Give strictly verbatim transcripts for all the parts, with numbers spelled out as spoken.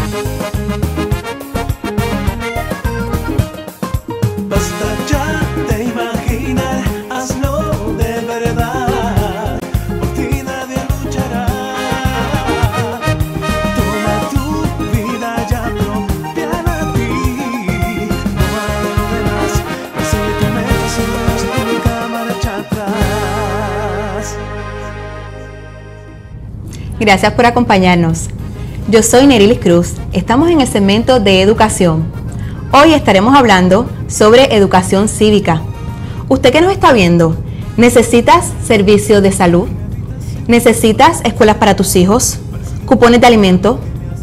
Basta ya de imaginar, hazlo de verdad. Por ti nadie luchará. Toma tu vida ya propia a ti. No hay lo demás. Persigue tu meta, solo nunca marcha atrás. Gracias por acompañarnos. Yo soy Nerilis Cruz. Estamos en el segmento de educación. Hoy estaremos hablando sobre educación cívica. Usted que nos está viendo, ¿necesitas servicios de salud? ¿Necesitas escuelas para tus hijos? ¿Cupones de alimento?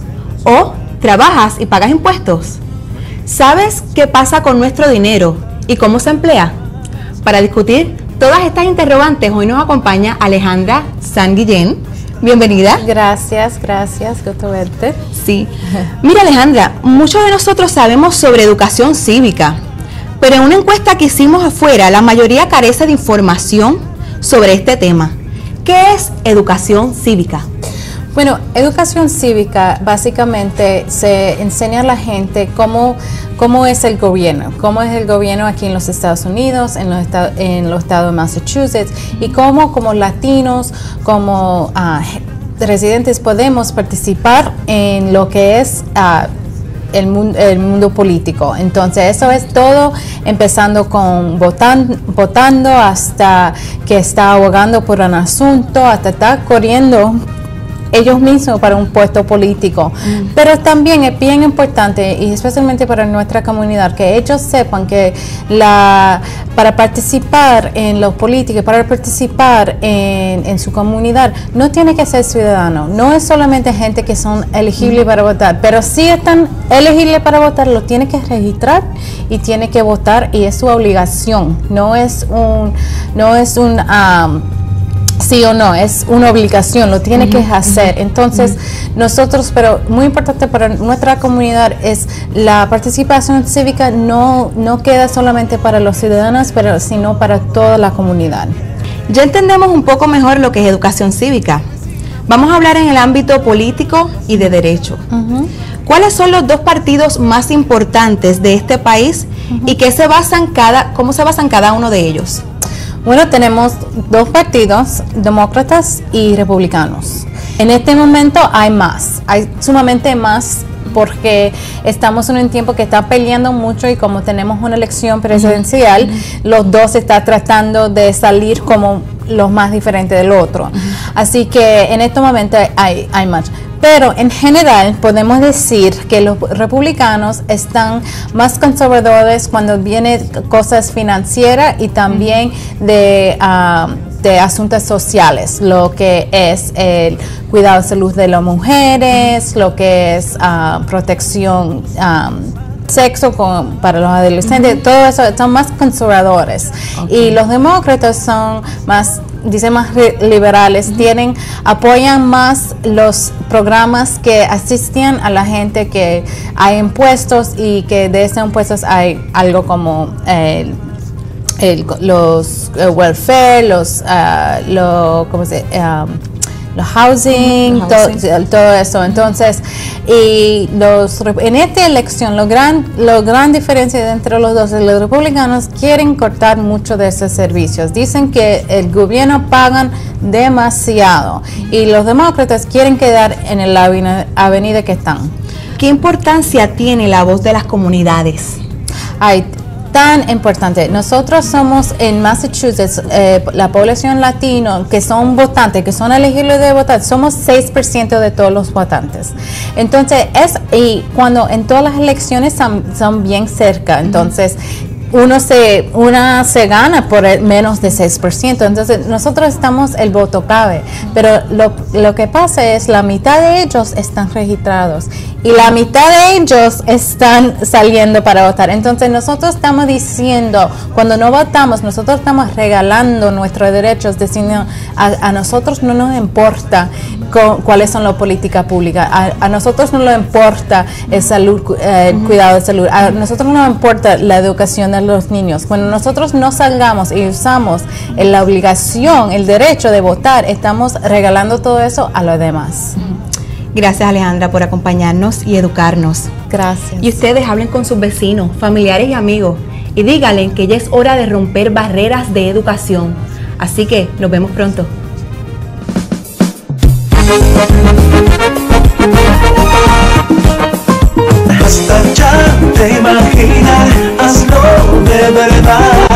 ¿O trabajas y pagas impuestos? ¿Sabes qué pasa con nuestro dinero y cómo se emplea? Para discutir todas estas interrogantes, hoy nos acompaña Alejandra San Guillén. Bienvenida. Gracias, gracias, gusto verte. Sí. Mira, Alejandra, muchos de nosotros sabemos sobre educación cívica, pero en una encuesta que hicimos afuera, la mayoría carece de información sobre este tema. ¿Qué es educación cívica? Bueno, educación cívica básicamente se enseña a la gente cómo, cómo es el gobierno, cómo es el gobierno aquí en los Estados Unidos, en los, estados, en los estados de Massachusetts, y cómo como latinos, como uh, residentes podemos participar en lo que es uh, el, mundo, el mundo político. Entonces eso es todo, empezando con votan, votando hasta que está abogando por un asunto, hasta estar corriendo ellos mismos para un puesto político. Mm. Pero también es bien importante, y especialmente para nuestra comunidad, que ellos sepan que la para participar en los políticos, para participar en, en su comunidad, no tiene que ser ciudadano, no es solamente gente que son elegibles mm. para votar, pero si están elegibles para votar, lo tiene que registrar y tiene que votar, y es su obligación, no es un no es un um, sí o no, es una obligación, lo tiene uh-huh, que hacer. Uh-huh, Entonces, uh-huh. nosotros, pero muy importante para nuestra comunidad es la participación cívica no, no queda solamente para los ciudadanos, pero sino para toda la comunidad. Ya entendemos un poco mejor lo que es educación cívica. Vamos a hablar en el ámbito político y de derecho. Uh-huh. ¿Cuáles son los dos partidos más importantes de este país uh-huh. y qué se basan cada, cómo se basan cada uno de ellos? Bueno, tenemos dos partidos, demócratas y republicanos. En este momento hay más, hay sumamente más, porque estamos en un tiempo que está peleando mucho, y como tenemos una elección presidencial, uh-huh. los dos están tratando de salir como los más diferentes del otro. Uh-huh. Así que en este momento hay, hay más. Pero en general podemos decir que los republicanos están más conservadores cuando viene cosas financieras y también de, uh, de asuntos sociales, lo que es el cuidado de salud de las mujeres, lo que es uh, protección um, sexo con, para los adolescentes, uh-huh. todo eso son más conservadores. Okay. Y los demócratas son más, dicen más liberales, uh-huh. tienen, apoyan más los programas que asistían a la gente, que hay impuestos, y que de esos impuestos hay algo como el, el, los el welfare, los, uh, lo, ¿cómo se um, los housing, uh-huh. todo, todo eso. Entonces, y los en esta elección, lo gran, lo gran diferencia entre los dos, los republicanos quieren cortar mucho de esos servicios. Dicen que el gobierno pagan demasiado, y los demócratas quieren quedar en la avenida, avenida que están. ¿Qué importancia tiene la voz de las comunidades? Hay tan importante. Nosotros somos en Massachusetts, eh, la población latino que son votantes, que son elegibles de votar, somos seis por ciento de todos los votantes. Entonces, es y cuando en todas las elecciones son, son bien cerca, entonces uno se, una se gana por el menos de seis por ciento. Entonces, nosotros estamos, el voto cabe, pero lo, lo que pasa es la mitad de ellos están registrados y la mitad de ellos están saliendo para votar. Entonces, nosotros estamos diciendo, cuando no votamos, nosotros estamos regalando nuestros derechos, diciendo a, a nosotros no nos importa con, cuáles son las políticas públicas, a, a nosotros no nos importa el, salud, eh, el cuidado de salud, a nosotros no nos importa la educación de los niños. Cuando nosotros no salgamos y usamos la obligación, el derecho de votar, estamos regalando todo eso a los demás. Gracias, Alejandra, por acompañarnos y educarnos. Gracias. Y ustedes hablen con sus vecinos, familiares y amigos y díganle que ya es hora de romper barreras de educación. Así que nos vemos pronto. Hasta ya te imaginas, hazlo de verdad.